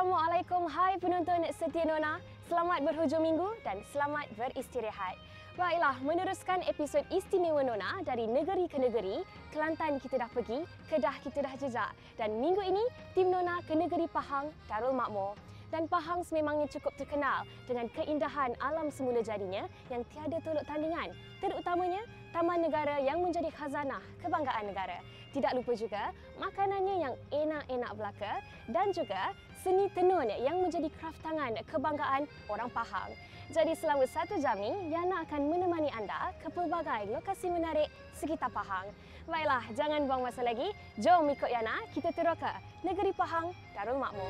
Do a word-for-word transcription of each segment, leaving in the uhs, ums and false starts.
Assalamualaikum, hai penonton setia Nona. Selamat berhujung minggu dan selamat beristirahat. Baiklah, meneruskan episod istimewa Nona dari negeri ke negeri, Kelantan kita dah pergi, Kedah kita dah jejak. Dan minggu ini, tim Nona ke negeri Pahang, Darul Makmur. Dan Pahang sememangnya cukup terkenal dengan keindahan alam semula jadinya yang tiada tolok tandingan. Terutamanya, Taman Negara yang menjadi khazanah kebanggaan negara. Tidak lupa juga makanannya yang enak-enak belaka dan juga seni tenun yang menjadi kraf tangan kebanggaan orang Pahang. Jadi selama satu jam ni, Yana akan menemani anda ke pelbagai lokasi menarik sekitar Pahang. Baiklah, jangan buang masa lagi. Jom ikut Yana, kita terus ke negeri Pahang, Darul Makmur.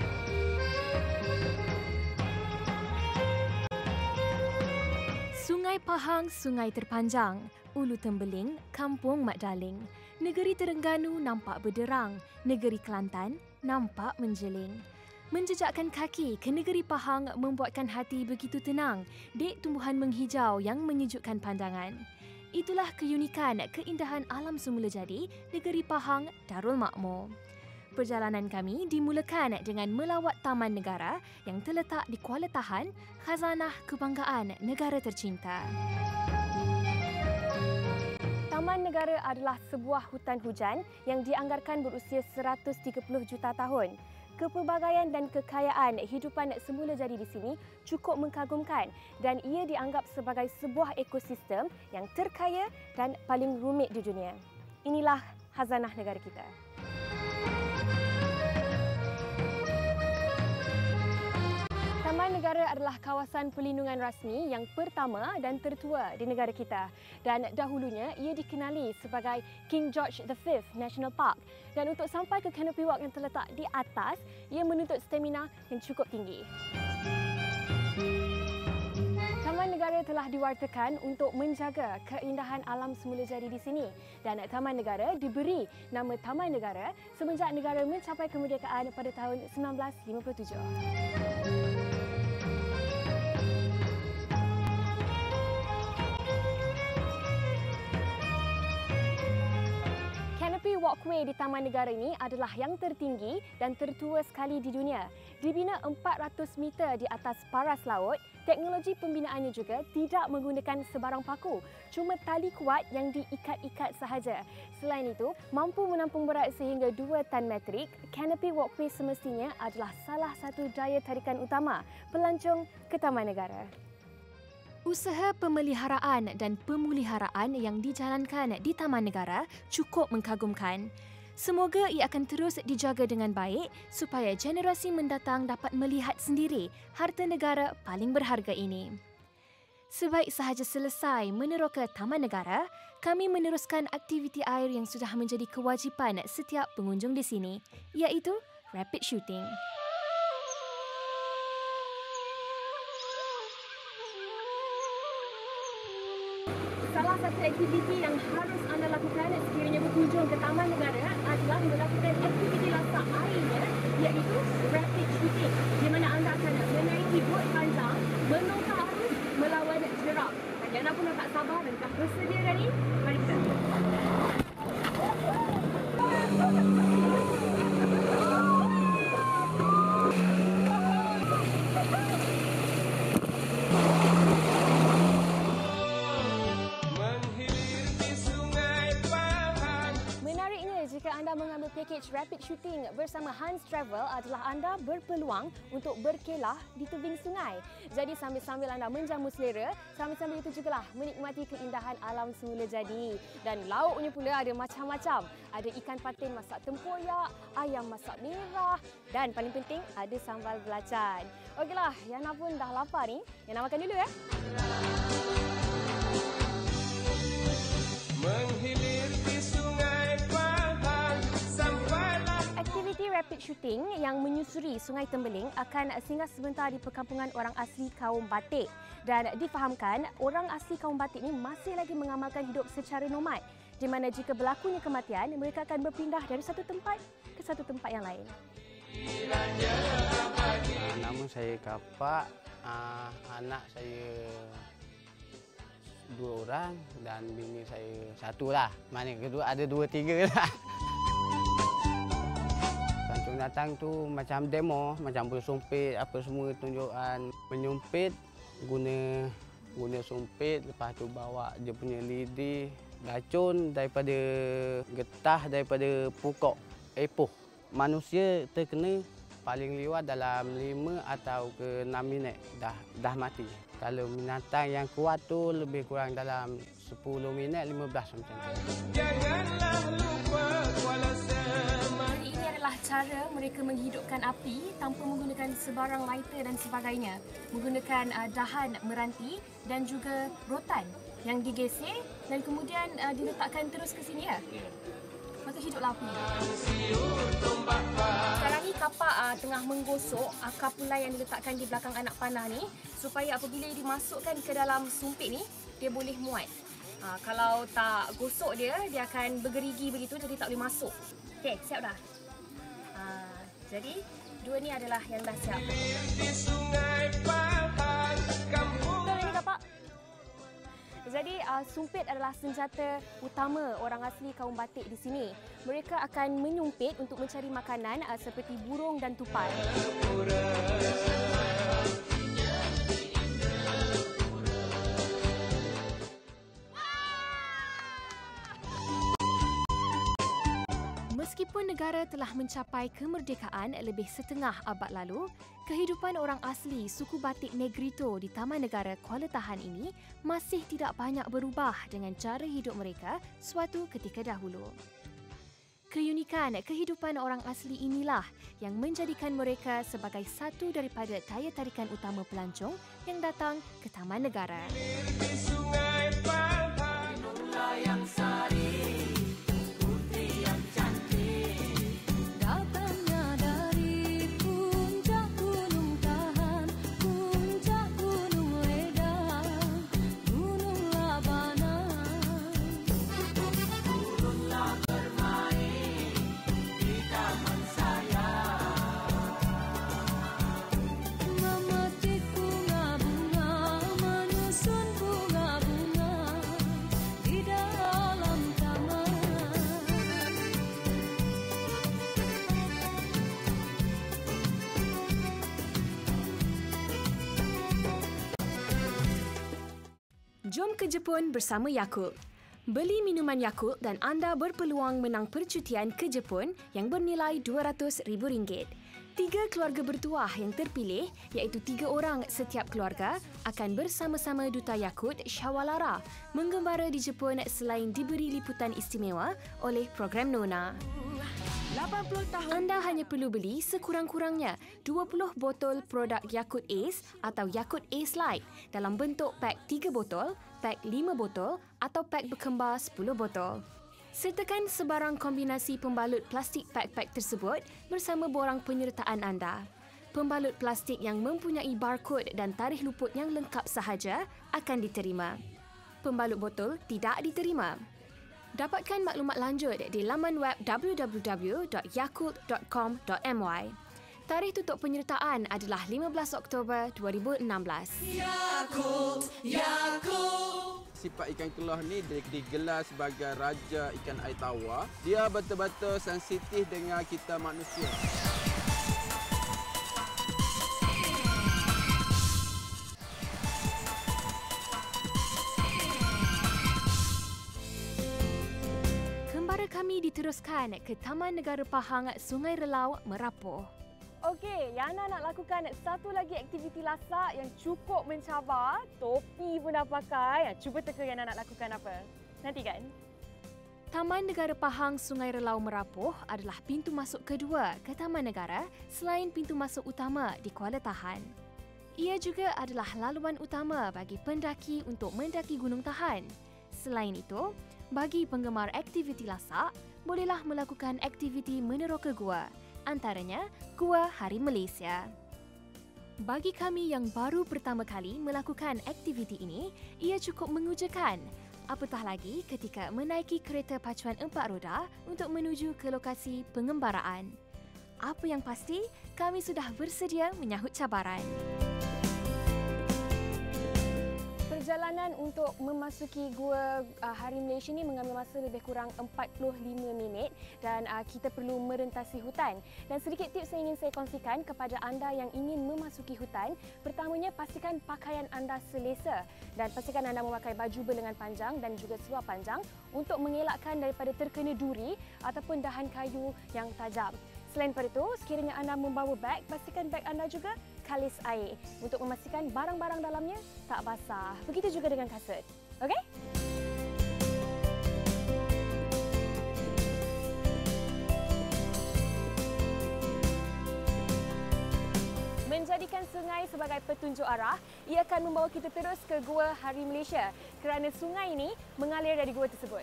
Sungai Pahang, sungai terpanjang. Ulu Tembeling, Kampung Mat Daling. Negeri Terengganu nampak berderang. Negeri Kelantan nampak menjeling. Menjejakkan kaki ke negeri Pahang membuatkan hati begitu tenang. Dek tumbuhan menghijau yang menyejukkan pandangan. Itulah keunikan keindahan alam semula jadi negeri Pahang, Darul Makmur. Perjalanan kami dimulakan dengan melawat Taman Negara yang terletak di Kuala Tahan, khazanah kebanggaan negara tercinta. Taman Negara adalah sebuah hutan hujan yang dianggarkan berusia seratus tiga puluh juta tahun. Kepelbagaian dan kekayaan hidupan semula jadi di sini cukup mengagumkan dan ia dianggap sebagai sebuah ekosistem yang terkaya dan paling rumit di dunia. Inilah khazanah negara kita. Taman Negara adalah kawasan perlindungan rasmi yang pertama dan tertua di negara kita dan dahulunya ia dikenali sebagai King George the Fifth National Park dan untuk sampai ke canopy walk yang terletak di atas ia menuntut stamina yang cukup tinggi. Taman Negara telah diwartakan untuk menjaga keindahan alam semula jadi di sini dan Taman Negara diberi nama Taman Negara semenjak negara mencapai kemerdekaan pada tahun sembilan belas lima puluh tujuh. Canopy walkway di Taman Negara ini adalah yang tertinggi dan tertua sekali di dunia. Dibina empat ratus meter di atas paras laut, teknologi pembinaannya juga tidak menggunakan sebarang paku, cuma tali kuat yang diikat-ikat sahaja. Selain itu, mampu menampung berat sehingga dua tan metrik, Canopy walkway semestinya adalah salah satu daya tarikan utama pelancong ke Taman Negara. Usaha pemeliharaan dan pemuliharaan yang dijalankan di Taman Negara cukup mengagumkan. Semoga ia akan terus dijaga dengan baik supaya generasi mendatang dapat melihat sendiri harta negara paling berharga ini. Sebaik sahaja selesai meneroka Taman Negara, kami meneruskan aktiviti air yang sudah menjadi kewajipan setiap pengunjung di sini, iaitu rapid shooting. Salah satu aktiviti yang harus anda lakukan sekiranya berkunjung ke Taman Negara adalah melakukan aktiviti lasak airnya iaitu rapid shooting di mana anda akan menaiki bot panjang, menongka arus melawan jeram. Dan Yana pun tak sabar dan dah bersedia dari mari kita. Jika anda mengambil pakej rapid shooting bersama Hans Travel adalah anda berpeluang untuk berkelah di tebing sungai. Jadi sambil-sambil anda menjamu selera, sambil-sambil itu jugalah menikmati keindahan alam semula jadi. Dan lauknya pula ada macam-macam. Ada ikan patin masak tempoyak, ayam masak merah dan paling penting ada sambal belacan. Okeylah, Yana pun dah lapar ni. Yana makan dulu ya. Menghilir di sungai Pahang sampailah. Aktiviti rapid shooting yang menyusuri Sungai Tembeling akan singgah sebentar di perkampungan orang asli kaum Batik dan difahamkan orang asli kaum Batik ini masih lagi mengamalkan hidup secara nomad di mana jika berlakunya kematian mereka akan berpindah dari satu tempat ke satu tempat yang lain. Nama saya Kapak, anak saya dua orang dan bini saya satu lah. Mana kedua ada dua tiga lah. Yang datang tu macam demo, macam bersumpit, apa semua tunjukan. Menyumpit, guna guna sumpit, lepas tu bawa dia punya lidi, racun daripada getah, daripada pokok epoh. Manusia terkena paling lewat dalam lima atau ke enam minit dah dah mati. Kalau binatang yang kuat tu lebih kurang dalam sepuluh minit, lima belas macam tu. Janganlah lupa kuala sema. Jadi ini adalah cara mereka menghidupkan api tanpa menggunakan sebarang lighter dan sebagainya. Menggunakan uh, dahan meranti dan juga rotan yang digeser dan kemudian uh, diletakkan terus ke sini ya. Lepas tu hiduplah api. Sekarang ni kapak uh, tengah menggosok akar pulai yang diletakkan di belakang anak panah ni supaya apabila dimasukkan ke dalam sumpit ni dia boleh muat. Uh, kalau tak gosok dia, dia akan bergerigi begitu jadi tak boleh masuk. Okey, siap dah? Uh, jadi dua ni adalah yang dah siap. Di sungai Pahang, kampung. Betul ini kapak? Jadi uh, sumpit adalah senjata utama orang asli kaum batik di sini. Mereka akan menyumpit untuk mencari makanan uh, seperti burung dan tupai. Meskipun negara telah mencapai kemerdekaan lebih setengah abad lalu, kehidupan orang asli suku batik Negrito di Taman Negara Kuala Tahan ini masih tidak banyak berubah dengan cara hidup mereka suatu ketika dahulu. Keunikan kehidupan orang asli inilah yang menjadikan mereka sebagai satu daripada daya tarikan utama pelancong yang datang ke Taman Negara. Di sungai Pahang, yang sari. Jom ke Jepun bersama Yakult. Beli minuman Yakult dan anda berpeluang menang percutian ke Jepun yang bernilai dua ratus ribu ringgit. Tiga keluarga bertuah yang terpilih, iaitu tiga orang setiap keluarga, akan bersama-sama Duta Yakult Shawalara menggembara di Jepun selain diberi liputan istimewa oleh program Nona. lapan puluh tahun anda hanya perlu beli sekurang-kurangnya dua puluh botol produk Yakult Ace atau Yakult Ace Light dalam bentuk pak tiga botol, pak lima botol atau pak berkembar sepuluh botol. Sertakan sebarang kombinasi pembalut plastik pak-pak tersebut bersama borang penyertaan anda. Pembalut plastik yang mempunyai barkod dan tarikh luput yang lengkap sahaja akan diterima. Pembalut botol tidak diterima. Dapatkan maklumat lanjut di laman web w w w dot yakult dot com dot m y. Tarikh tutup penyertaan adalah lima belas Oktober dua ribu enam belas. Yakult, Yakult. Sifat ikan keluar ni digelar sebagai raja ikan air tawar. Dia betul-betul sensitif dengan kita manusia. Kami diteruskan ke Taman Negara Pahang, Sungai Relau, Merapoh. Okey, Yana nak lakukan satu lagi aktiviti lasak yang cukup mencabar. Topi pun dah pakai. Cuba teka Yana nak lakukan apa. Nantikan. Taman Negara Pahang, Sungai Relau, Merapoh adalah pintu masuk kedua ke Taman Negara selain pintu masuk utama di Kuala Tahan. Ia juga adalah laluan utama bagi pendaki untuk mendaki Gunung Tahan. Selain itu, bagi penggemar aktiviti lasak, bolehlah melakukan aktiviti meneroka gua, antaranya Gua Hari Malaysia. Bagi kami yang baru pertama kali melakukan aktiviti ini, ia cukup mengujakan. Apatah lagi ketika menaiki kereta pacuan empat roda untuk menuju ke lokasi pengembaraan. Apa yang pasti, kami sudah bersedia menyahut cabaran. Perjalanan untuk memasuki Gua uh, Hari Malaysia ni mengambil masa lebih kurang empat puluh lima minit dan uh, kita perlu merentasi hutan. Dan sedikit tips yang ingin saya kongsikan kepada anda yang ingin memasuki hutan. Pertamanya, pastikan pakaian anda selesa dan pastikan anda memakai baju berlengan panjang dan juga seluar panjang untuk mengelakkan daripada terkena duri ataupun dahan kayu yang tajam. Selain daripada itu, sekiranya anda membawa beg, pastikan beg anda juga kalis air untuk memastikan barang-barang dalamnya tak basah. Begitu juga dengan kasut. Okey? Menjadikan sungai sebagai petunjuk arah, ia akan membawa kita terus ke Gua Hari Malaysia kerana sungai ini mengalir dari gua tersebut.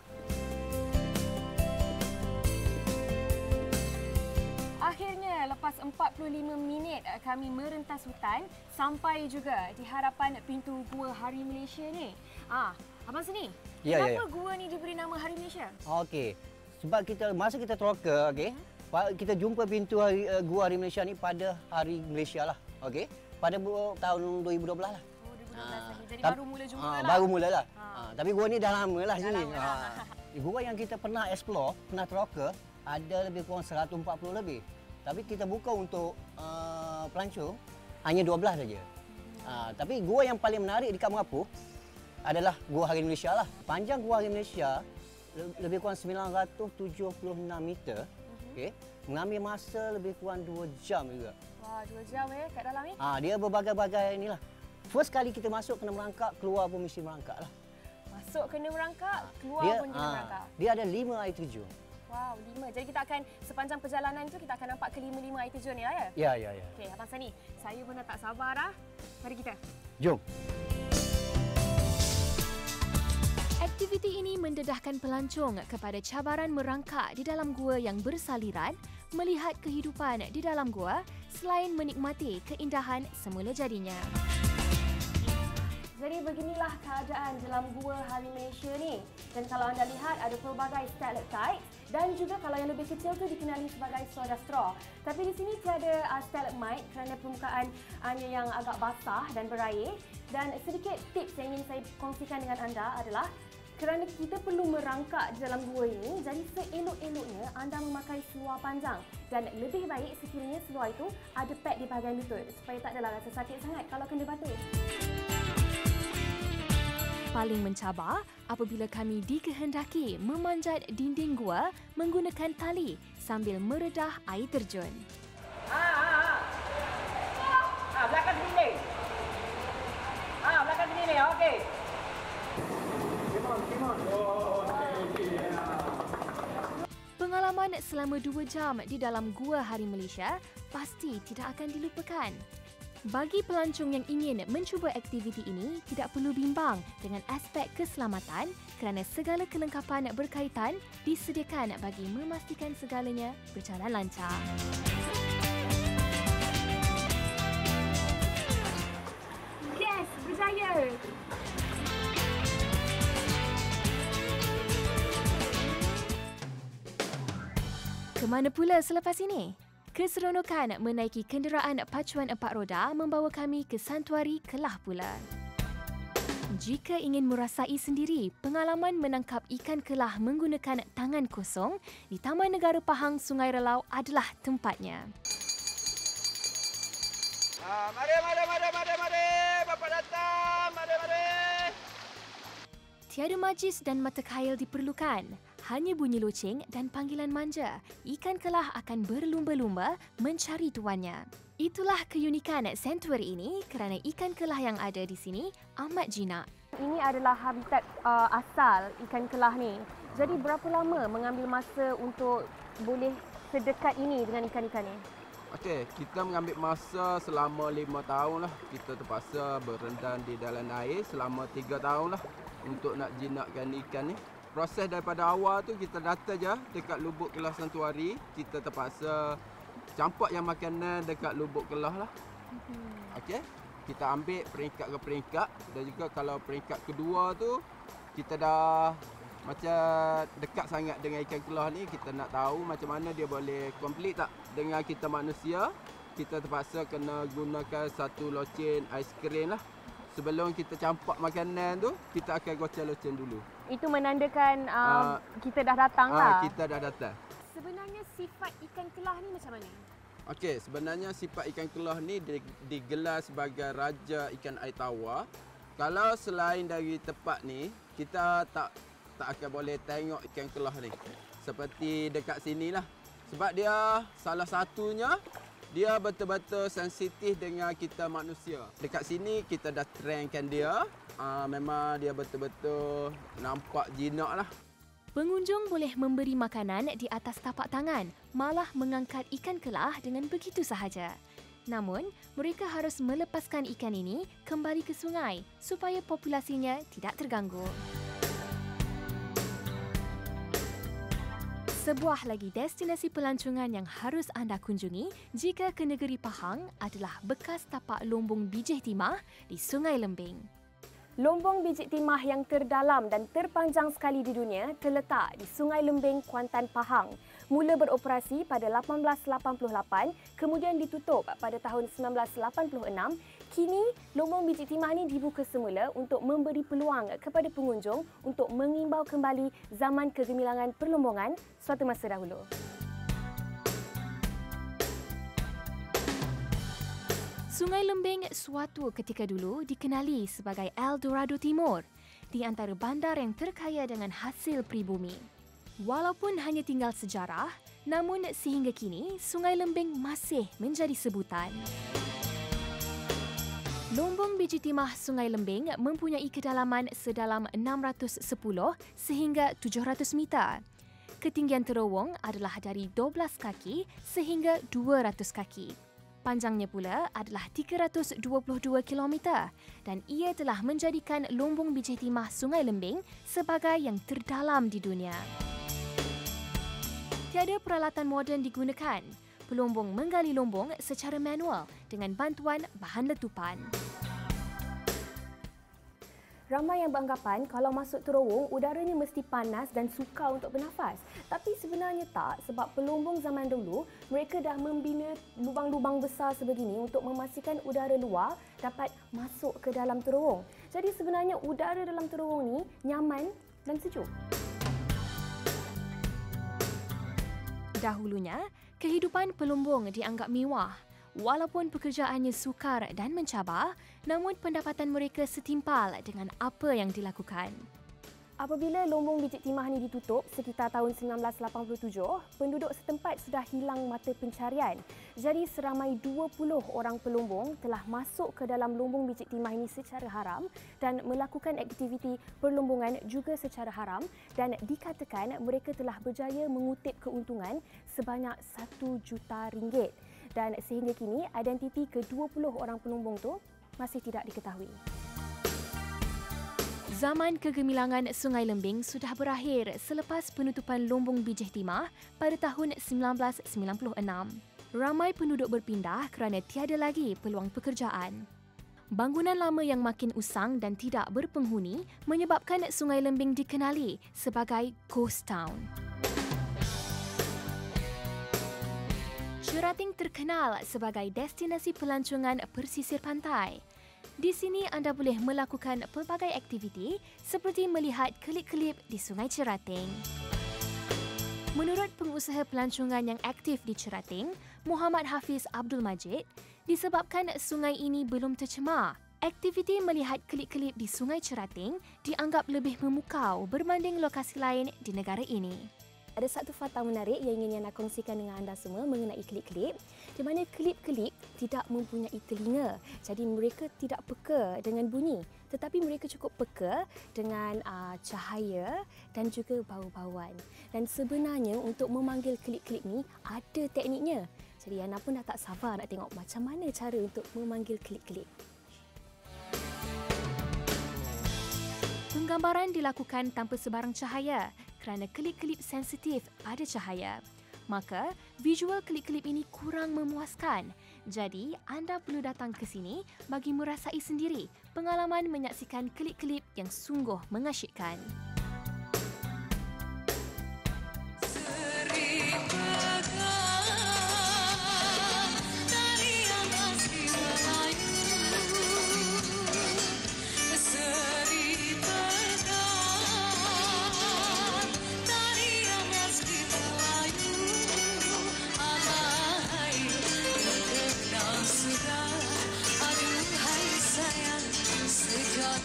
Akhirnya, lepas empat puluh lima minit kami merentas hutan, sampai juga di hadapan pintu Gua Hari Malaysia ni. Ah, abang sini. Ya, kenapa ya, ya. gua ni diberi nama Hari Malaysia? Okey. Sebab kita masa kita troka, okey. Pa- Kita jumpa pintu hari, uh, Gua Hari Malaysia ni pada Hari Malaysia lah. Okey. Pada bu- tahun dua ribu dua belas lah. Oh, dua ribu dua belas Ah, lagi. Jadi tap- baru mula jumpa ah, lah. Baru mula lah. Ah. Ah, tapi gua ni dah lama lah Dah sini. lama lah. Ah. Gua yang kita pernah explore, pernah troka, ada lebih kurang seratus empat puluh lebih. Tapi kita buka untuk uh, pelancong hanya dua belas saja. Uh, tapi gua yang paling menarik dekat Merapu adalah Gua Hari Malaysia lah. Panjang Gua Hari Malaysia le- lebih kurang sembilan ratus tujuh puluh enam meter. Okey. Mengambil masa lebih kurang dua jam juga. Wah, dua jam eh kat dalam ni. Ah, dia berbagai-bagai inilah. First kali kita masuk kena merangkak, keluar pun mesti merangkak lah. Masuk kena merangkak, keluar Dia, pun kena ah, merangkak. dia ada lima air terjun. Wow, lima. Jadi kita akan sepanjang perjalanan tu kita akan nampak kelima-lima air terjun ni lah ya? Ya, ya, ya. Okey, Abang Sani, saya pun dah tak sabar dah. Mari kita. Jom. Aktiviti ini mendedahkan pelancong kepada cabaran merangkak di dalam gua yang bersaliran, melihat kehidupan di dalam gua selain menikmati keindahan semula jadinya. Jadi beginilah keadaan dalam Gua Hari Malaysia ni. Dan kalau anda lihat ada pelbagai stalactite dan juga kalau yang lebih kecil tu dikenali sebagai soda straw. Tapi di sini tiada uh, stalagmite kerana permukaannya yang agak basah dan berair. Dan sedikit tips yang ingin saya kongsikan dengan anda adalah kerana kita perlu merangkak di dalam gua ini, jadi seelok-eloknya anda memakai seluar panjang. Dan lebih baik sekiranya seluar itu ada pad di bahagian lutut supaya tak adalah rasa sakit sangat kalau kena batu. Paling mencabar apabila kami dikehendaki memanjat dinding gua menggunakan tali sambil meredah air terjun. Ah, ah, ah. Ah, belakang sini. Ah, belakang sini. Okey. Pengalaman selama dua jam di dalam Gua Hari Malaysia pasti tidak akan dilupakan. Bagi pelancong yang ingin mencuba aktiviti ini, tidak perlu bimbang dengan aspek keselamatan kerana segala kelengkapan berkaitan disediakan bagi memastikan segalanya berjalan lancar. Yes, berjaya! Kemana pula selepas ini? Keseronokan menaiki kenderaan pacuan empat roda membawa kami ke Santuari Kelah pula. Jika ingin merasai sendiri pengalaman menangkap ikan kelah menggunakan tangan kosong, di Taman Negara Pahang Sungai Relau adalah tempatnya. Ah, mari, mari, mari, mari, mari. Bapak datang. Mari, mari. Tiada majlis dan mata kail diperlukan. Hanya bunyi loceng dan panggilan manja. Ikan kelah akan berlumba-lumba mencari tuannya. Itulah keunikan Santuari ini kerana ikan kelah yang ada di sini amat jinak. Ini adalah habitat uh, asal ikan kelah ni. Jadi berapa lama mengambil masa untuk boleh sedekat ini dengan ikan-ikan ni? Okey, kita mengambil masa selama lima tahun lah. Kita terpaksa berendam di dalam air selama tiga tahun lah untuk nak jinakkan ikan ni. Proses daripada awal tu kita datang je dekat Lubuk Kelah Santuari. Kita terpaksa campak yang makanan dekat Lubuk Kelah lah. Okey, kita ambil peringkat ke peringkat. Dan juga kalau peringkat kedua tu kita dah macam dekat sangat dengan ikan kelah ni. Kita nak tahu macam mana dia boleh komplit tak dengan kita manusia. Kita terpaksa kena gunakan satu loceng aiskrim lah sebelum kita campak makanan tu, kita akan goceng loceng dulu. Itu menandakan uh, Ah, kita dah datang Ah, lah. kita dah datang. Sebenarnya sifat ikan kelah ni macam mana? Okey, sebenarnya sifat ikan kelah ni di- digelar sebagai raja ikan air tawar. Kalau selain dari tempat ni, kita tak tak akan boleh tengok ikan kelah ni. Seperti dekat sini lah. Sebab dia salah satunya, dia betul-betul sensitif dengan kita manusia. Dekat sini kita dah trainkan dia. Uh, memang dia betul-betul nampak jinak lah. Pengunjung boleh memberi makanan di atas tapak tangan, malah mengangkat ikan kelah dengan begitu sahaja. Namun, mereka harus melepaskan ikan ini kembali ke sungai supaya populasinya tidak terganggu. Sebuah lagi destinasi pelancongan yang harus anda kunjungi jika ke negeri Pahang adalah bekas tapak lombong bijih timah di Sungai Lembing. Lombong bijih timah yang terdalam dan terpanjang sekali di dunia terletak di Sungai Lembing, Kuantan, Pahang. Mula beroperasi pada lapan belas lapan puluh lapan, kemudian ditutup pada tahun sembilan belas lapan puluh enam. Kini, lombong bijih timah ini dibuka semula untuk memberi peluang kepada pengunjung untuk mengimbau kembali zaman kegemilangan perlombongan suatu masa dahulu. Sungai Lembing suatu ketika dulu dikenali sebagai El Dorado Timur, di antara bandar yang terkaya dengan hasil pribumi. Walaupun hanya tinggal sejarah, namun sehingga kini Sungai Lembing masih menjadi sebutan. Lombong bijih timah Sungai Lembing mempunyai kedalaman sedalam enam ratus sepuluh sehingga tujuh ratus meter. Ketinggian terowong adalah dari dua belas kaki sehingga dua ratus kaki. Panjangnya pula adalah tiga ratus dua puluh dua kilometer dan ia telah menjadikan lombong bijih timah Sungai Lembing sebagai yang terdalam di dunia. Tiada peralatan moden digunakan. Pelombong menggali lombong secara manual dengan bantuan bahan letupan. Ramai yang beranggapan kalau masuk terowong, udaranya mesti panas dan sukar untuk bernafas. Tapi sebenarnya tak, sebab pelombong zaman dulu, mereka dah membina lubang-lubang besar sebegini untuk memastikan udara luar dapat masuk ke dalam terowong. Jadi sebenarnya udara dalam terowong ni nyaman dan sejuk. Dahulunya, kehidupan pelombong dianggap mewah. Walaupun pekerjaannya sukar dan mencabar, namun pendapatan mereka setimpal dengan apa yang dilakukan. Apabila lombong bijih timah ni ditutup sekitar tahun sembilan belas lapan puluh tujuh, penduduk setempat sudah hilang mata pencarian. Jadi seramai dua puluh orang pelombong telah masuk ke dalam lombong bijih timah ini secara haram dan melakukan aktiviti perlombongan juga secara haram, dan dikatakan mereka telah berjaya mengutip keuntungan sebanyak satu juta ringgit. Dan sehingga kini identiti ke dua puluh orang pelombong tu masih tidak diketahui. Zaman kegemilangan Sungai Lembing sudah berakhir selepas penutupan lombong bijih timah pada tahun sembilan belas sembilan puluh enam. Ramai penduduk berpindah kerana tiada lagi peluang pekerjaan. Bangunan lama yang makin usang dan tidak berpenghuni menyebabkan Sungai Lembing dikenali sebagai Ghost Town. Cerating terkenal sebagai destinasi pelancongan persisir pantai. Di sini anda boleh melakukan pelbagai aktiviti seperti melihat kelip-kelip di Sungai Cerating. Menurut pengusaha pelancongan yang aktif di Cerating, Muhammad Hafiz Abdul Majid, disebabkan sungai ini belum tercemar, aktiviti melihat kelip-kelip di Sungai Cerating dianggap lebih memukau berbanding lokasi lain di negara ini. Ada satu fakta menarik yang ingin nak kongsikan dengan anda semua mengenai kelip-kelip, di mana kelip-kelip tidak mempunyai telinga. Jadi mereka tidak peka dengan bunyi, tetapi mereka cukup peka dengan uh, cahaya dan juga bau-bauan. Dan sebenarnya untuk memanggil kelip-kelip ni ada tekniknya. Jadi anda pun dah tak sabar nak tengok macam mana cara untuk memanggil kelip-kelip. Penggambaran dilakukan tanpa sebarang cahaya kerana kelip-kelip sensitif pada cahaya. Maka, visual kelip-kelip ini kurang memuaskan. Jadi, anda perlu datang ke sini bagi merasai sendiri pengalaman menyaksikan kelip-kelip yang sungguh mengasyikkan.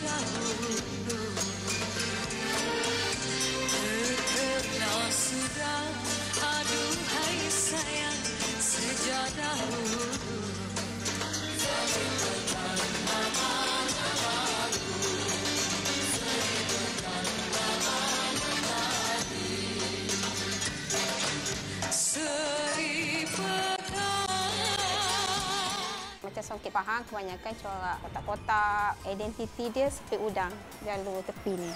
dahulu terkenal sudah, aduhai sayang sejak dahulu. Macam songket Pahang, kebanyakan corak kotak-kotak. Identiti dia seperti udang, jalur tepi ni.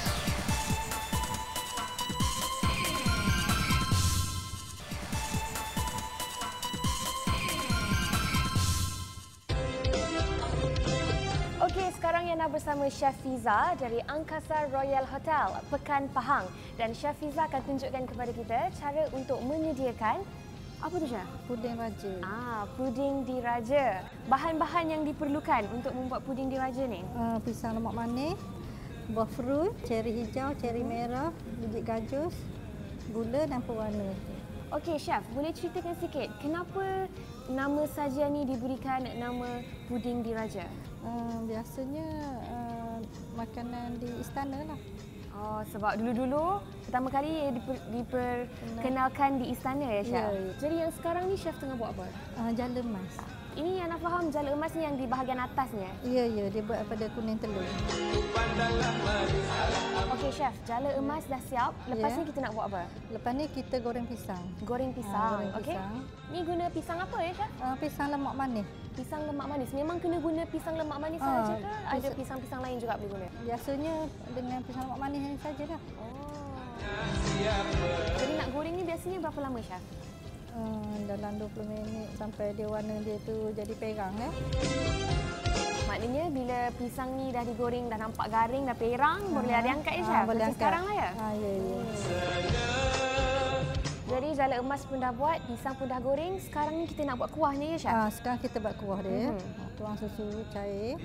Okey, sekarang Yana bersama Chef Fiza dari Angkasa Royal Hotel, Pekan Pahang. Dan Chef Fiza akan tunjukkan kepada kita cara untuk menyediakan apa tu, Chef? Puding raja. Ah, puding diraja. Bahan-bahan yang diperlukan untuk membuat puding diraja ni? Uh, pisang lemak manis, buah fruit, ceri hijau, ceri merah, biji gajus, gula dan pewarna. Okey, Chef, boleh ceritakan sikit kenapa nama sajian ni diberikan nama puding diraja? Uh, biasanya uh, makanan di istana lah. Oh, sebab dulu-dulu pertama kali ia diper, diperkenalkan di istana ya, Chef? Ya, ya. Jadi yang sekarang ni Chef tengah buat apa? Uh, jala emas. Ini yang nak faham, jala emas ni yang di bahagian atasnya? Ya, ya. Dia buat daripada kuning telur. Okey, Chef. Jala emas dah siap. Lepas Ya. ni kita nak buat apa? Lepas ni kita goreng pisang. Goreng Ah, pisang. goreng Okey. pisang. Ni guna pisang apa ya, Chef? Uh, pisang lemak manis. Pisang lemak manis. Memang kena guna pisang lemak manis Ah, sahaja ke? Ada pisang- pisang-pisang lain juga boleh guna? Biasanya dengan pisang lemak manis ni sajalah. Oh. Jadi nak goreng ni biasanya berapa lama, Chef? Uh, dalam dua puluh minit sampai dia warna dia tu jadi perang eh. Maknanya bila pisang ni dah digoreng, dah nampak garing, dah perang, boleh ada angkat ya, Chef? Ah, boleh Macam angkat. sekarang lah ya? Ah, ya, ya. Jadi jala emas pun dah buat, pisang pun dah goreng. Sekarang ni kita nak buat kuahnya ya, Chef? Ah, sekarang kita buat kuah dia. Mhm. Ah, tuang susu cair.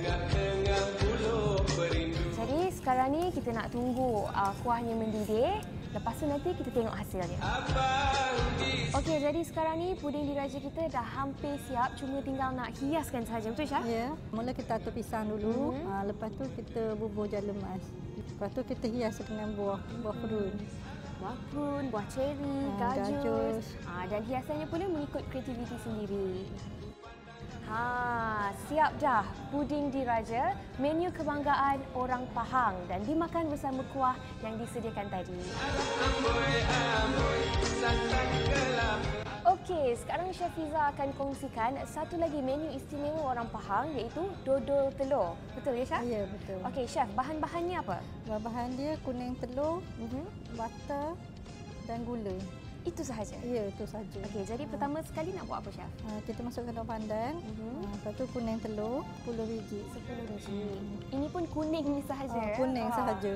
Jadi sekarang ni kita nak tunggu uh, kuahnya mendidih. Lepas tu nanti kita tengok hasilnya. Okey, jadi sekarang ni puding diraja kita dah hampir siap. Cuma tinggal nak hiaskan saja. Betul, Syah? Ya. Mula kita atur pisang dulu. Mhm. Ah, lepas tu kita bubuh jala emas. Lepas tu kita hias dengan buah buah fruit. Buah prun, buah ceri, Ah, gajus. gajus. Ah, dan hiasannya pula mengikut kreativiti sendiri. Ha, siap dah puding diraja, menu kebanggaan orang Pahang dan dimakan bersama kuah yang disediakan tadi. Okey, sekarang Chef Fiza akan kongsikan satu lagi menu istimewa orang Pahang iaitu dodol telur. Betul ya, Chef? Ya, betul. Okey, Chef, bahan-bahannya apa? Bahan dia kuning telur, Mhm. butter dan gula. Itu sahaja. Ya, itu saja. Okey, jadi pertama sekali nak buat apa, Chef? Ah, kita masukkan daun pandan. Mhm. Ah, lepas tu kuning telur sepuluh biji. sepuluh biji. Ini pun kuning ni sahaja. Ah, kuning Ah. sahaja.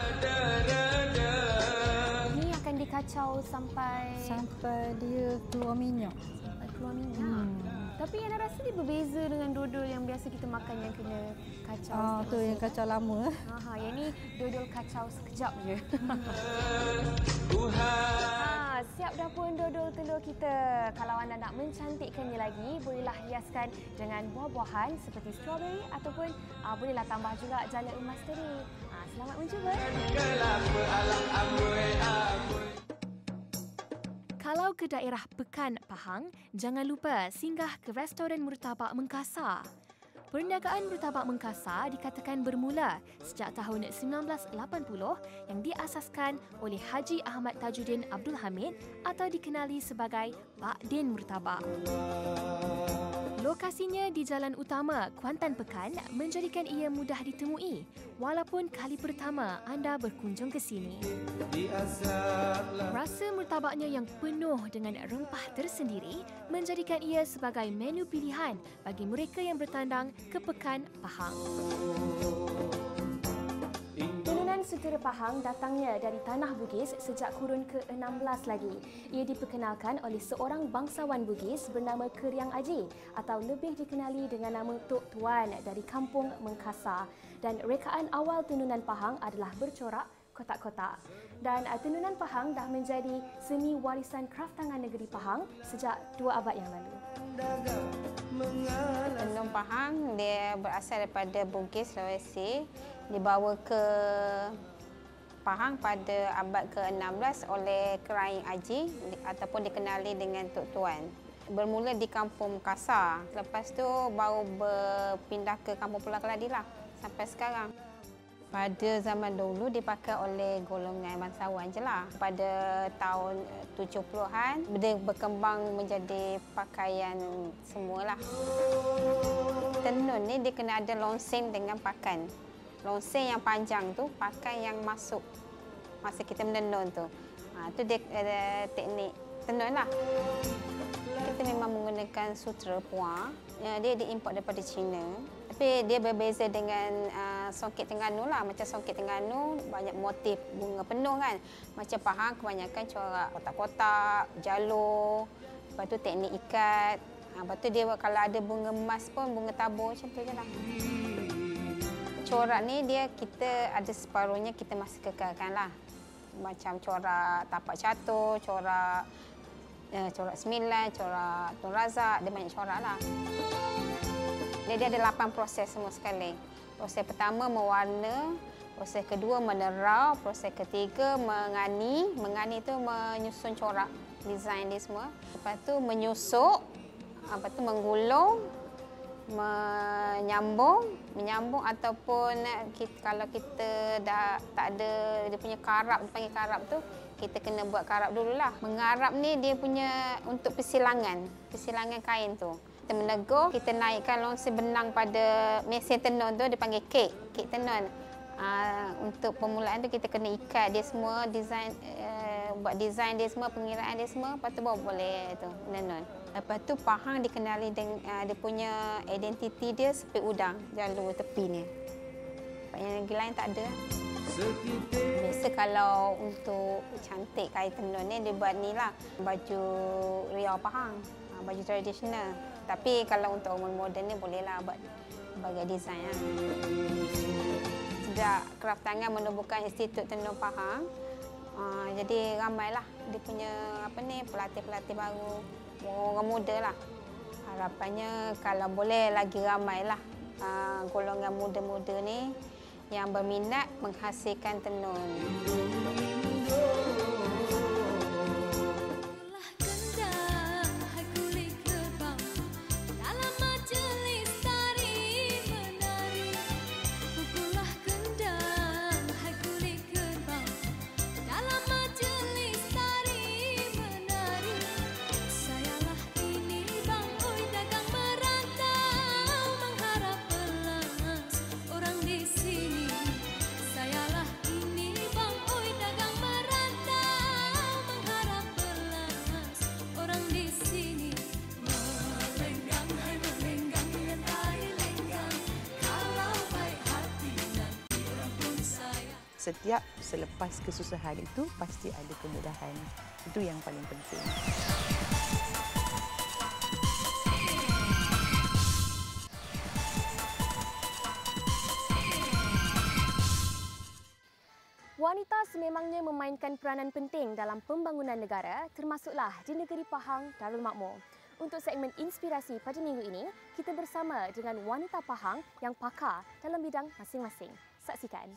Ini akan dikacau sampai Sampai dia keluar minyak. sampai keluar minyak. Hmm. Tapi yang rasa dia berbeza dengan dodol yang biasa kita makan yang kena kacau. Ah, tu yang kacau lama. Aha, yang ni dodol kacau sekejap je. ha, siap dah pun dodol telur kita. Kalau anda nak mencantikkannya lagi, bolehlah hiaskan dengan buah-buahan seperti strawberry ataupun ah, bolehlah tambah juga jala emas tadi. Ah, selamat mencuba. Kalau ke daerah Pekan Pahang, jangan lupa singgah ke restoran Murtabak Mengkasar. Perniagaan Murtabak Mengkasar dikatakan bermula sejak tahun sembilan belas lapan puluh yang diasaskan oleh Haji Ahmad Tajuddin Abdul Hamid atau dikenali sebagai Pak Din Murtabak. Lokasinya di Jalan Utama, Kuantan Pekan menjadikan ia mudah ditemui walaupun kali pertama anda berkunjung ke sini. Rasa murtabaknya yang penuh dengan rempah tersendiri menjadikan ia sebagai menu pilihan bagi mereka yang bertandang ke Pekan Pahang. Tenunan sutera Pahang datangnya dari Tanah Bugis sejak kurun ke enam belas lagi. Ia diperkenalkan oleh seorang bangsawan Bugis bernama Keriang Aji atau lebih dikenali dengan nama Tok Tuan dari Kampung Mengkasar. Dan rekaan awal tenunan Pahang adalah bercorak kotak-kotak. Dan uh, tenunan Pahang dah menjadi seni warisan kraftangan negeri Pahang sejak dua abad yang lalu. Tenun Pahang dia berasal daripada Bugis, Sulawesi. Dibawa ke Pahang pada abad ke enam belas oleh Keraing Aji ataupun dikenali dengan Tok Tuan. Bermula di Kampung Kasar. Lepas tu baru berpindah ke Kampung Pulau Keladi lah sampai sekarang. Pada zaman dulu dipakai oleh golongan bangsawan je lah. Pada tahun tujuh puluhan dia berkembang menjadi pakaian semualah. Tenun ni dia kena ada lonceng dengan pakan. Lonceng yang panjang tu pakan yang masuk masa kita menenun tu. Ha, tu dia ada teknik tenun lah. Kita memang menggunakan sutera puang. Dia diimport daripada China. Tapi dia berbeza dengan uh, songket Terengganu lah. Macam songket Terengganu banyak motif bunga penuh kan. Macam Pahang kebanyakan corak kotak-kotak, jalur. Lepas tu teknik ikat. Ha, lepas tu dia kalau ada bunga emas pun bunga tabur macam tu je lah. Corak ni dia kita ada separuhnya kita masih kekalkan lah. Macam corak tapak catur, corak eh, corak sembilan, corak Tun Razak, dia banyak corak lah. Jadi ada lapan proses semua sekali. Proses pertama mewarna, proses kedua menerau, proses ketiga mengani. Mengani tu menyusun corak, desain dia semua. Lepas tu menyusuk, lepas tu menggulung, menyambung, menyambung ataupun kita, kalau kita dah tak ada dia punya karab, dia panggil karab tu, kita kena buat karab dululah. Mengarab ni dia punya untuk persilangan, persilangan kain tu. Kita menegur, kita naikkan lonceng benang pada mesin tenun tu, dia panggil kek, kek tenun. Uh, untuk permulaan tu kita kena ikat dia semua, design, uh, buat design dia semua, pengiraan dia semua, lepas tu baru boleh tu menenun. Lepas tu Pahang dikenali dengan uh, dia punya identiti dia seperti udang, jalur tepi ni. Yang lagi lain tak ada. Biasa kalau untuk cantik kain tenun ni dia buat ni lah, baju Riau Pahang, uh, baju tradisional. Tapi kalau untuk orang moden ni bolehlah buat berbagai design lah. Sejak Kraft Tangan menubuhkan Institut Tenun Pahang, uh, jadi ramailah dia punya apa ni pelatih-pelatih baru, orang muda lah. Harapannya kalau boleh lagi ramailah uh, golongan muda-muda ni yang berminat menghasilkan tenun. Setiap selepas kesusahan itu pasti ada kemudahan. Itu yang paling penting. Wanita sememangnya memainkan peranan penting dalam pembangunan negara, termasuklah di negeri Pahang Darul Makmur. Untuk segmen inspirasi pada minggu ini, kita bersama dengan wanita Pahang yang pakar dalam bidang masing-masing. Saksikan.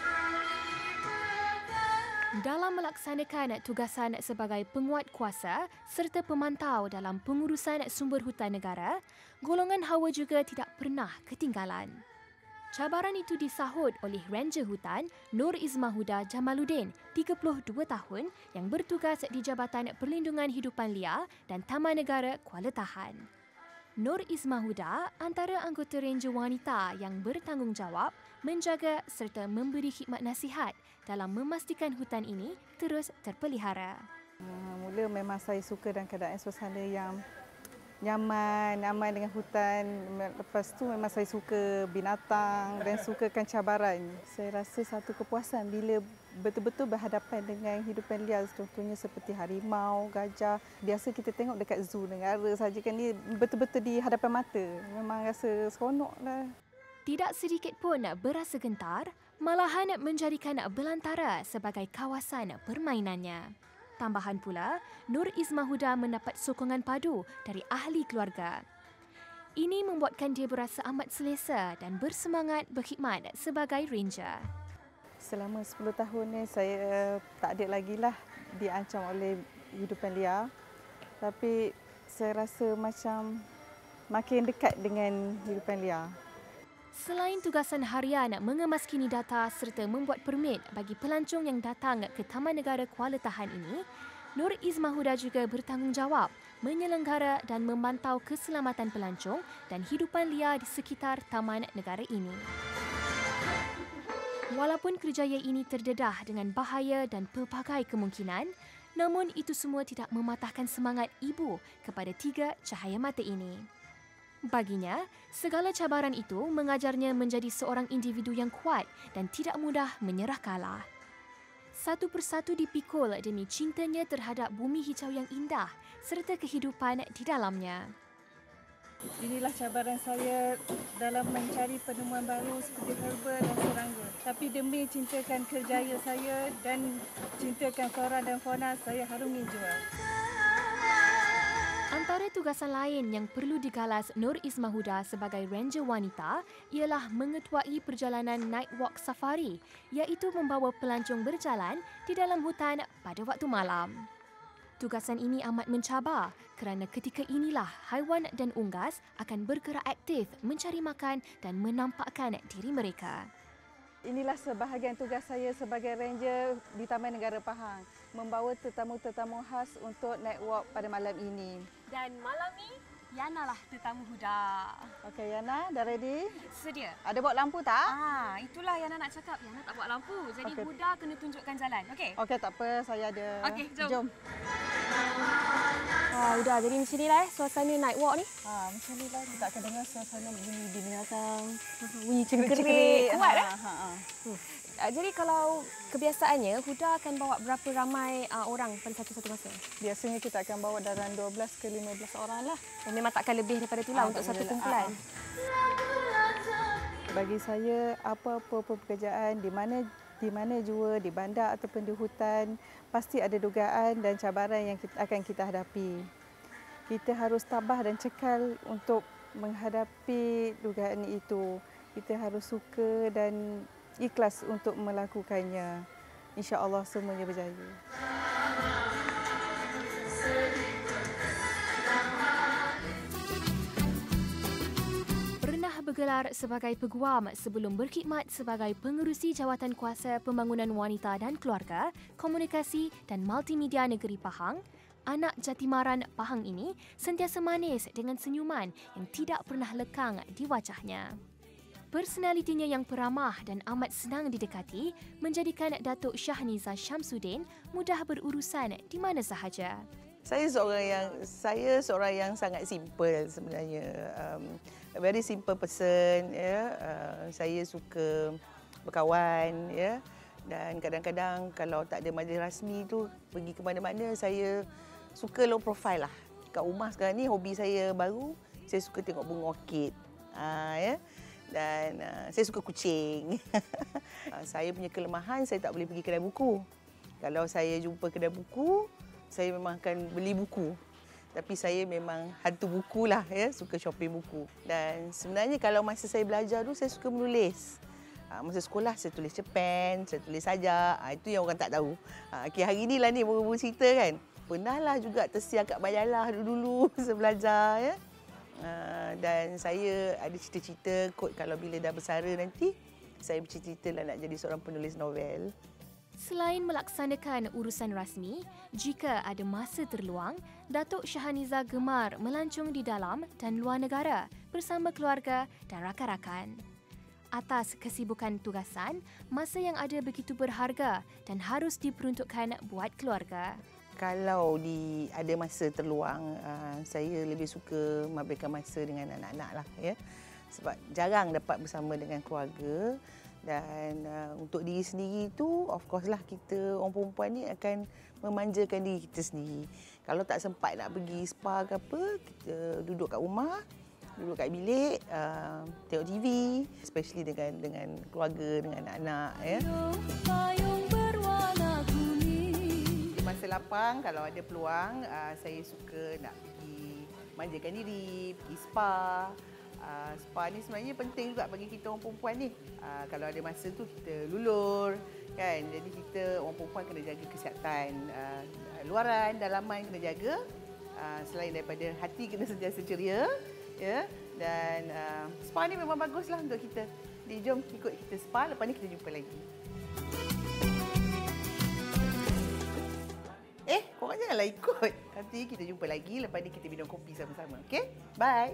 Dalam melaksanakan tugasan sebagai penguat kuasa serta pemantau dalam pengurusan sumber hutan negara, golongan Hawa juga tidak pernah ketinggalan. Cabaran itu disahut oleh Ranger Hutan Nur Izmahuda Jamaluddin, tiga puluh dua tahun, yang bertugas di Jabatan Perlindungan Hidupan Liar dan Taman Negara Kuala Tahan. Nur Izmahuda antara anggota Ranger wanita yang bertanggungjawab menjaga serta memberi khidmat nasihat dalam memastikan hutan ini terus terpelihara. Mula memang saya suka dalam keadaan suasana yang nyaman, nyaman dengan hutan. Lepas tu memang saya suka binatang dan sukakan cabaran. Saya rasa satu kepuasan bila betul-betul berhadapan dengan hidupan liar, contohnya seperti harimau, gajah. Biasa kita tengok dekat zoo negara saja kan, ni betul-betul di hadapan mata. Memang rasa seronoklah. Tidak sedikit pun berasa gentar, malahan menjadikan belantara sebagai kawasan permainannya. Tambahan pula, Nur Izmahuda mendapat sokongan padu dari ahli keluarga. Ini membuatkan dia berasa amat selesa dan bersemangat berkhidmat sebagai ranger. Selama sepuluh tahun ni saya tak ada lagi lah diancam oleh hidupan liar. Tapi saya rasa macam makin dekat dengan hidupan liar. Selain tugasan harian mengemaskini data serta membuat permit bagi pelancong yang datang ke Taman Negara Kuala Tahan ini, Nur Izmah Huda juga bertanggungjawab menyelenggara dan memantau keselamatan pelancong dan hidupan liar di sekitar Taman Negara ini. Walaupun kerjaya ini terdedah dengan bahaya dan pelbagai kemungkinan, namun itu semua tidak mematahkan semangat ibu kepada tiga cahaya mata ini. Baginya, segala cabaran itu mengajarnya menjadi seorang individu yang kuat dan tidak mudah menyerah kalah. Satu persatu dipikul demi cintanya terhadap bumi hijau yang indah serta kehidupan di dalamnya. Inilah cabaran saya dalam mencari penemuan baru seperti herba dan serangga. Tapi demi cintakan kerjaya saya dan cintakan flora dan fauna, saya harungi jua. Antara tugasan lain yang perlu digalas Nur Izmah Huda sebagai ranger wanita ialah mengetuai perjalanan night walk safari, iaitu membawa pelancong berjalan di dalam hutan pada waktu malam. Tugasan ini amat mencabar kerana ketika inilah haiwan dan unggas akan bergerak aktif mencari makan dan menampakkan diri mereka. Inilah sebahagian tugas saya sebagai ranger di Taman Negara Pahang, membawa tetamu-tetamu khas untuk night walk pada malam ini. Dan malam ni, Yana lah tetamu Huda. Okey, Yana, dah ready? Sedia. Ada bawa lampu tak? Ah, itulah Yana nak cakap. Yana tak bawa lampu. Jadi okay. Huda kena tunjukkan jalan. Okey? Okey, tak apa. Saya ada. Okey, jom. Jom. Ah, Huda, jadi macam ni lah eh, suasana night walk ni. Ah, macam ni lah. Kita akan dengar suasana bunyi binatang. Bunyi cengkerik. Kuat eh? Ha, ha, ha. Hmm. Jadi kalau kebiasaannya, Huda akan bawa berapa ramai uh, orang pada satu-satu masa? Biasanya kita akan bawa dalam dua belas ke lima belas orang lah. Dan memang takkan lebih daripada itulah ah, untuk satu kumpulan. Ah. Bagi saya, apa-apa pekerjaan di mana di mana jua, di bandar ataupun di hutan, pasti ada dugaan dan cabaran yang kita, akan kita hadapi. Kita harus tabah dan cekal untuk menghadapi dugaan itu. Kita harus suka dan ikhlas untuk melakukannya. InsyaAllah semuanya berjaya. Pernah bergelar sebagai peguam sebelum berkhidmat sebagai pengerusi Jawatan Kuasa Pembangunan Wanita dan Keluarga, Komunikasi dan Multimedia Negeri Pahang, anak jatimaran Pahang ini sentiasa manis dengan senyuman yang tidak pernah lekang di wajahnya. Personalitinya yang peramah dan amat senang didekati menjadikan Datuk Syahniza Syamsuddin mudah berurusan di mana sahaja. Saya seorang yang saya seorang yang sangat simple sebenarnya. Um, a very simple person, ya. Uh, saya suka berkawan, ya. Dan kadang-kadang kalau tak ada majlis rasmi tu pergi ke mana-mana, saya suka low profile lah. Kat rumah sekarang ni hobi saya baru, saya suka tengok bunga orkid. Uh, ya. Dan uh, saya suka kucing. uh, saya punya kelemahan, saya tak boleh pergi kedai buku. Kalau saya jumpa kedai buku, saya memang akan beli buku. Tapi saya memang hantu buku lah, ya, suka shopping buku. Dan sebenarnya kalau masa saya belajar tu, saya suka menulis. Uh, masa sekolah, saya tulis cerpen, saya tulis sajak. Uh, itu yang orang tak tahu. Uh, okay, hari ni lah ni baru-baru cerita kan. Pernahlah juga tersiar kat majalah dulu-dulu saya belajar, ya. Uh, dan saya ada cita-cita kot kalau bila dah bersara nanti saya bercita-cita lah nak jadi seorang penulis novel. Selain melaksanakan urusan rasmi, jika ada masa terluang, Datuk Syahniza gemar melancong di dalam dan luar negara bersama keluarga dan rakan-rakan. Atas kesibukan tugasan, masa yang ada begitu berharga dan harus diperuntukkan buat keluarga. Kalau di ada masa terluang, uh, saya lebih suka menghabiskan masa dengan anak-anak lah, ya. Sebab jarang dapat bersama dengan keluarga. Dan uh, untuk diri sendiri tu, of course lah kita orang perempuan ni akan memanjakan diri kita sendiri. Kalau tak sempat nak pergi spa ke apa, kita duduk kat rumah, duduk kat bilik, uh, tengok T V, especially dengan dengan keluarga, dengan anak-anak, ya. Masa lapang, kalau ada peluang, uh, saya suka nak pergi manjakan diri, pergi spa. Uh, spa ni sebenarnya penting juga bagi kita orang perempuan ni. Uh, kalau ada masa tu kita lulur, kan. Jadi kita orang perempuan kena jaga kesihatan uh, luaran, dalaman kena jaga. Uh, selain daripada hati kena sentiasa ceria, ya. Dan uh, spa ni memang baguslah untuk kita. Jadi jom ikut kita spa, lepas ni kita jumpa lagi. Eh, korang janganlah ikut. Nanti kita jumpa lagi, lepas ni kita minum kopi sama-sama. Okey? Bye.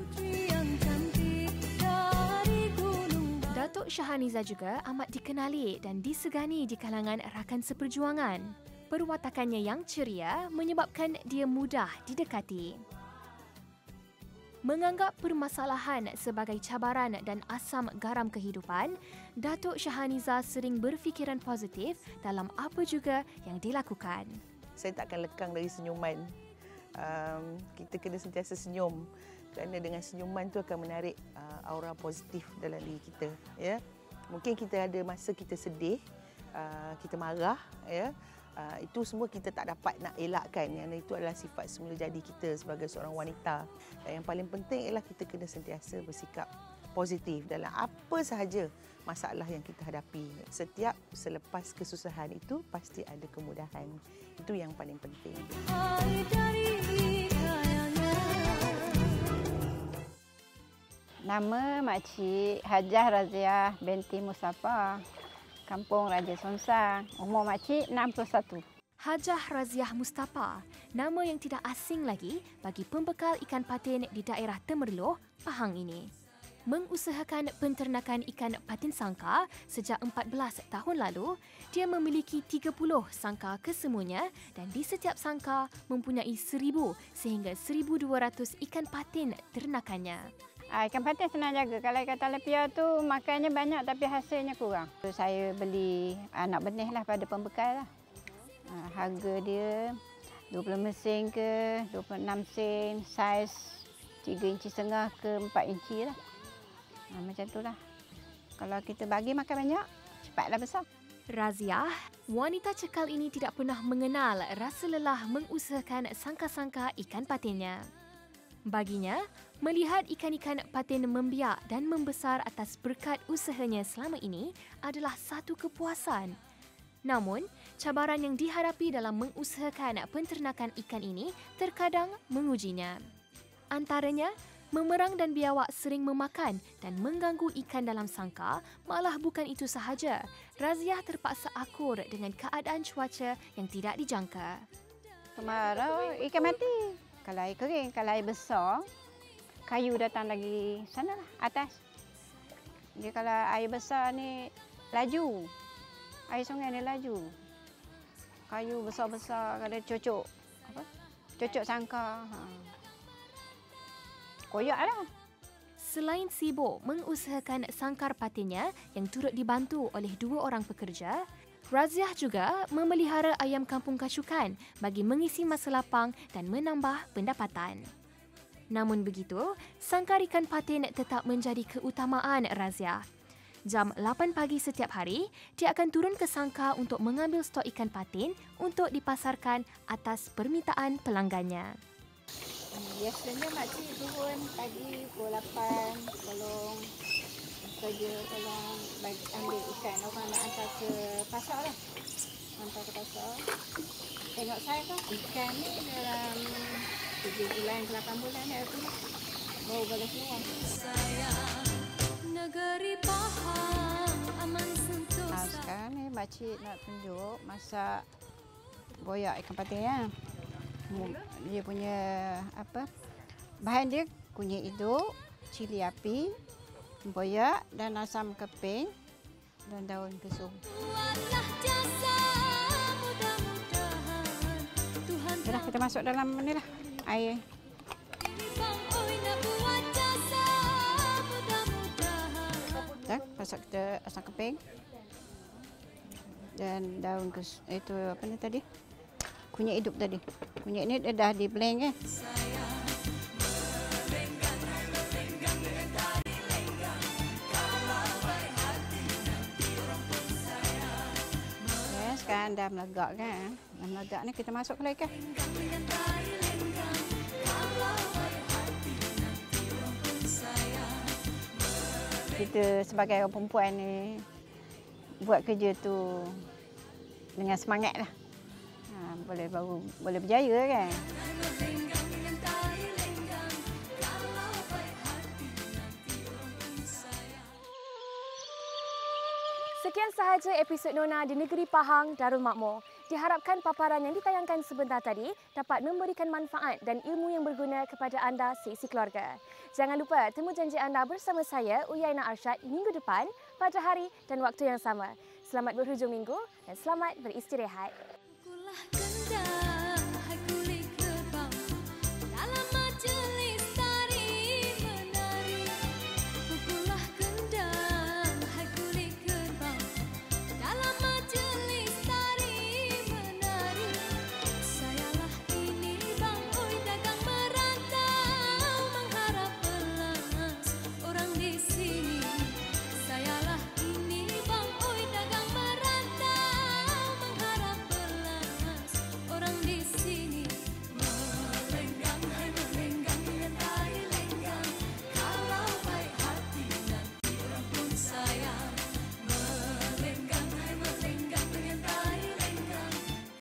Datuk Shahaniza juga amat dikenali dan disegani di kalangan rakan seperjuangan. Perwatakannya yang ceria menyebabkan dia mudah didekati. Menganggap permasalahan sebagai cabaran dan asam garam kehidupan, Datuk Shahaniza sering berfikiran positif dalam apa juga yang dilakukan. Saya tak akan lekang dari senyuman. Um, kita kena sentiasa senyum kerana dengan senyuman tu akan menarik uh, aura positif dalam diri kita. Ya, mungkin kita ada masa kita sedih, uh, kita marah, ya. Uh, itu semua kita tak dapat nak elakkan, kerana itu adalah sifat semula jadi kita sebagai seorang wanita. Dan yang paling penting ialah kita kena sentiasa bersikap positif dalam apa sahaja masalah yang kita hadapi. Setiap selepas kesusahan itu pasti ada kemudahan. Itu yang paling penting. Nama makcik Hajah Raziah binti Mustafa, Kampung Raja Sonsang. Umur makcik enam puluh satu. Hajah Raziah Mustafa, nama yang tidak asing lagi bagi pembekal ikan patin di daerah Temerloh, Pahang ini. Mengusahakan penternakan ikan patin sangkar sejak empat belas tahun lalu, dia memiliki tiga puluh sangkar kesemuanya dan di setiap sangkar mempunyai seribu sehingga seribu dua ratus ikan patin ternakannya. Ah, ikan patin senang jaga. Kalau ikan talapia tu makannya banyak tapi hasilnya kurang. Saya beli anak benih lah pada pembekal lah. Ah, harga dia dua puluh mesin ke, dua puluh enam sen, saiz tiga inci setengah ke empat inci lah. Ah, macam tu lah. Kalau kita bagi makan banyak, cepatlah besar. Raziah, wanita cekal ini tidak pernah mengenal rasa lelah mengusahakan sangkar-sangkar ikan patinnya. Baginya, melihat ikan-ikan patin membiak dan membesar atas berkat usahanya selama ini adalah satu kepuasan. Namun, cabaran yang dihadapi dalam mengusahakan penternakan ikan ini terkadang mengujinya. Antaranya, memerang dan biawak sering memakan dan mengganggu ikan dalam sangkar. Malah bukan itu sahaja, Raziah terpaksa akur dengan keadaan cuaca yang tidak dijangka. Kemarau, ikan mati. Kalau air kering, kalau air besar, kayu datang lagi sana lah, atas. Dia kalau air besar ni laju. Air sungai ni laju. Kayu besar-besar, kalau cocok apa? Cocok sangkar. Ha. Koyaklah. Selain sibuk mengusahakan sangkar patinnya yang turut dibantu oleh dua orang pekerja, Raziah juga memelihara ayam kampung kacukan bagi mengisi masa lapang dan menambah pendapatan. Namun begitu, sangkar ikan patin tetap menjadi keutamaan Raziah. Jam lapan pagi setiap hari, dia akan turun ke sangkar untuk mengambil stok ikan patin untuk dipasarkan atas permintaan pelanggannya. Biasanya makcik turun pagi pukul lapan, tolong kerja, tolong bagi, ambil ikan. Orang nak hantar ke pasar lah. Hantar ke pasar. Tengok saya kan, ikan ni dalam tujuh bulan ke lapan bulan ni aku baru boleh keluar. Negeri Pahang aman sentosa. Ha, sekarang ni makcik nak tunjuk masak boyak ikan patin ya. Dia punya apa? Bahan dia kunyit hidup, cili api, boyak dan asam keping dan daun kesum. Dah kita masuk dalam ni lah air. Dah masak kita asam keping dan daun kesum itu apa ni tadi? Kunyit hidup tadi. Kunyit ni dah di blend kan? Sekarang dah melegak kan. Dah melegak ni kita masuk ke ikan. kita sebagai orang perempuan ni buat kerja tu dengan semangat lah. Ha, boleh baru boleh berjaya kan. Sekian sahaja episod Nona di Negeri Pahang, Darul Makmur. Diharapkan paparan yang ditayangkan sebentar tadi dapat memberikan manfaat dan ilmu yang berguna kepada anda seisi keluarga. Jangan lupa temu janji anda bersama saya, Uyaina Arsyad, minggu depan pada hari dan waktu yang sama. Selamat berhujung minggu dan selamat beristirahat.